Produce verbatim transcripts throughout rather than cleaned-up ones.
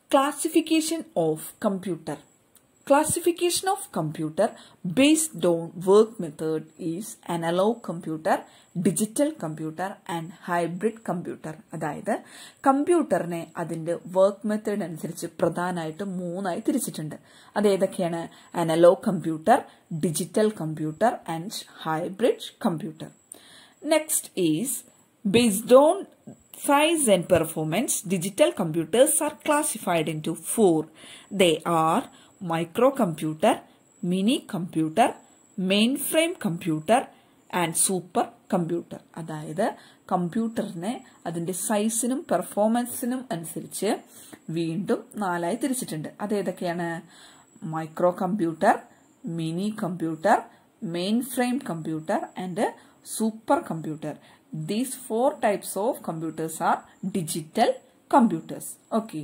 Classification of computer. Classification of computer based on work method is analog computer, digital computer and hybrid computer. അതായത് കമ്പ്യൂട്ടറിനെ അതിന്റെ work method അനുസരിച്ച് പ്രധാനമായിട്ട് മൂന്നായി തിരിച്ചിട്ടുണ്ട്. അത് ഏതൊക്കെയാണ്? Analogue computer, digital computer and hybrid computer. Next is based on size and performance, digital computers are classified into four. They are microcomputer, mini computer, mainframe computer and super computer. അതായത് കമ്പ്യൂട്ടറിനെ അതിന്റെ സൈസിനും പെർഫോമൻസിനും അനുസരിച്ച് വീണ്ടും നാലായി തിരിച്ചിട്ടുണ്ട്. അതേതൊക്കെയാണ്? Micro computer, mini computer, mainframe computer and super computer. These four types of computers are digital computers. Okay.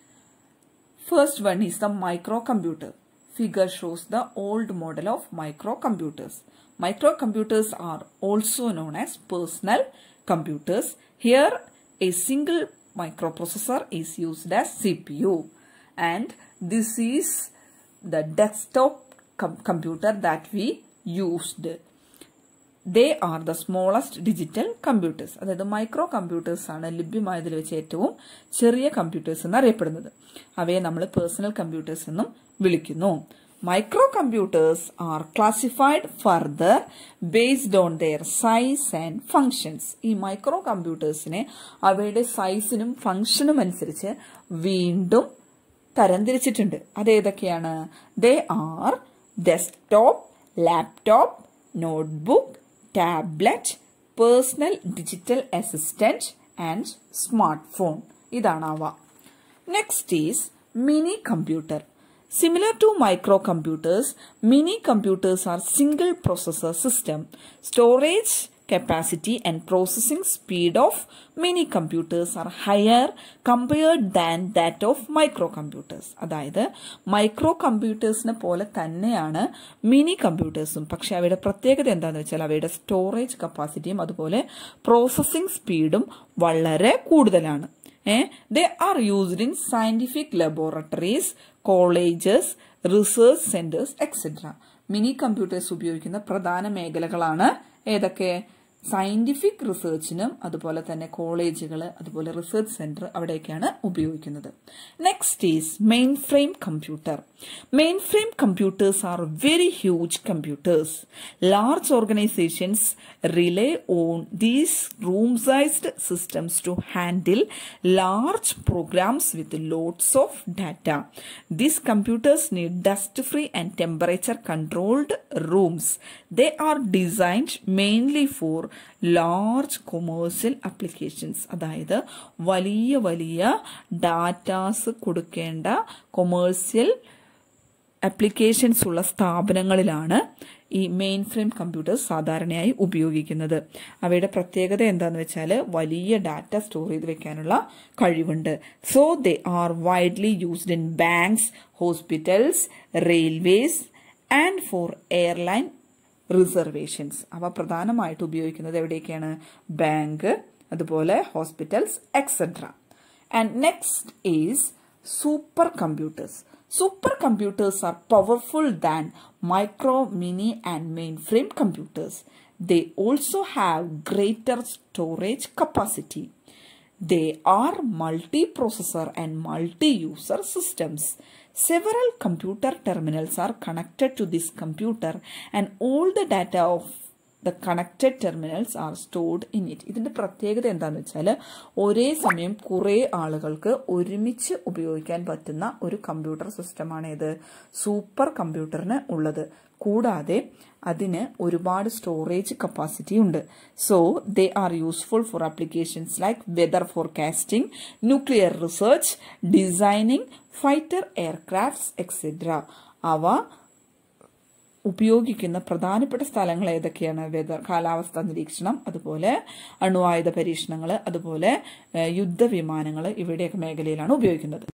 First one is the microcomputer. Figure shows the old model of microcomputers. Microcomputers are also known as personal computers. Here, a single microprocessor is used as C P U. And this is the desktop com computer that we used. They are the smallest digital computers. അതായത് micro computers ആണ് ലഭ്യമായതിൽ വെച്ച് ഏറ്റവും ചെറിയ computers എന്ന് അറിയപ്പെടുന്നത്. അവയെ നമ്മൾ പേഴ്സണൽ കമ്പ്യൂട്ടേഴ്സ് എന്നും വിളിക്കുന്നു. Micro computers are classified further based on their size and functions. ഈ മൈക്രോ കമ്പ്യൂട്ടേഴ്സിനെ അവയുടെ സൈസിനും ഫങ്ഷനും അനുസരിച്ച് വീണ്ടും തരംതിരിച്ചിട്ടുണ്ട്. അതേതൊക്കെയാണ്? They are desktop, laptop, notebook, tablet, personal digital assistant and smart phone. ഇതാണ് അവ. Next is mini computer. Similar to microcomputers, mini computers are single processor system. Storage capacity and processing speed of mini computers are higher compared than that of microcomputers. അതായത് micro കമ്പ്യൂട്ടേഴ്സിനെ പോലെ തന്നെയാണ് mini കമ്പ്യൂട്ടേഴ്സും. പക്ഷെ അവയുടെ പ്രത്യേകത എന്താണെന്ന് വെച്ചാൽ അവയുടെ സ്റ്റോറേജ് കപ്പാസിറ്റിയും അതുപോലെ പ്രോസസ്സിംഗ് സ്പീഡും വളരെ കൂടുതലാണ്. They are used in scientific laboratories, colleges, research centers, et cetera. Mini computers ഉപയോഗിക്കുന്ന പ്രധാന മേഖലകളാണ് ഏതൊക്കെ? സയന്റിഫിക് റിസർച്ചിനും അതുപോലെ തന്നെ കോളേജുകൾ, അതുപോലെ റിസർച്ച് സെന്റർ, അവിടെയൊക്കെയാണ് ഉപയോഗിക്കുന്നത്. Next is mainframe computer. Mainframe computers are very huge computers. Large organisations rely on these room sized systems to handle large programs with lots of data. These computers need dust-free and temperature-controlled rooms. They are designed mainly for large commercial applications. അതായത് വലിയ വലിയ datas കൊടുക്കേണ്ട commercial applications ഉള്ള സ്ഥാപനങ്ങളിലാണ് ഈ main frame computers സാധാരണയായി ഉപയോഗിക്കുന്നത്. അവയുടെ പ്രത്യേകത എന്താണെന്ന് വെച്ചാൽ വലിയ ഡാറ്റ സ്റ്റോർ ചെയ്ത് വെക്കാനുള്ള കഴിവുണ്ട്. So they are widely used in banks, hospitals, railways and for airline reservations. അവ പ്രധാനമായിട്ട് ഉപയോഗിക്കുന്നത് എവിടെയൊക്കെയാണ്? ബാങ്ക്, അതുപോലെ hospitals, etcetera. And next is super computers. Supercomputers are powerful than micro, mini and mainframe computers. They also have greater storage capacity. They are multi-processor and multi-user systems. Several computer terminals are connected to this computer and all the data of the connected terminals are stored in it. ഇതിന്റെ പ്രത്യേകത എന്താണെന്ന് വെച്ചാൽ ഒരേ സമയം കുറേ ആളുകൾക്ക് ഒരുമിച്ച് ഉപയോഗിക്കാൻ പറ്റുന്ന ഒരു കമ്പ്യൂട്ടർ സിസ്റ്റമാണ് ഇത് സൂപ്പർ കമ്പ്യൂട്ടറിന് ഉള്ളത്. കൂടാതെ അതിന് ഒരുപാട് സ്റ്റോറേജ് കപ്പാസിറ്റി ഉണ്ട്. So they are useful for applications like weather forecasting, nuclear research, designing fighter aircrafts etcetera. അവ ഉപയോഗിക്കുന്ന പ്രധാനപ്പെട്ട സ്ഥലങ്ങൾ ഏതൊക്കെയാണ്? വെതർ, കാലാവസ്ഥാ നിരീക്ഷണം, അതുപോലെ അണുവായുധ പരീക്ഷണങ്ങൾ, അതുപോലെ യുദ്ധവിമാനങ്ങൾ, ഇവിടെയൊക്കെ മേഖലയിലാണ് ഉപയോഗിക്കുന്നത്.